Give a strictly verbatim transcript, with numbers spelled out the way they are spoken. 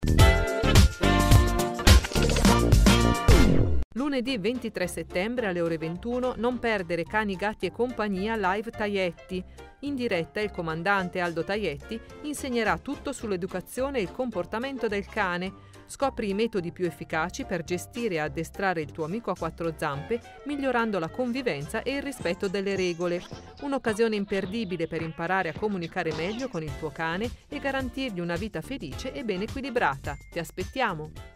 Lunedì ventitré settembre alle ore ventuno non perdere Cani, Gatti e Compagnia live Taietti. In diretta il comandante Aldo Taietti insegnerà tutto sull'educazione e il comportamento del cane. Scopri i metodi più efficaci per gestire e addestrare il tuo amico a quattro zampe, migliorando la convivenza e il rispetto delle regole. Un'occasione imperdibile per imparare a comunicare meglio con il tuo cane e garantirgli una vita felice e ben equilibrata. Ti aspettiamo!